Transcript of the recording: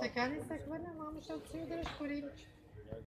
Така ли се хвърля, мамо, защото си удряш коремче.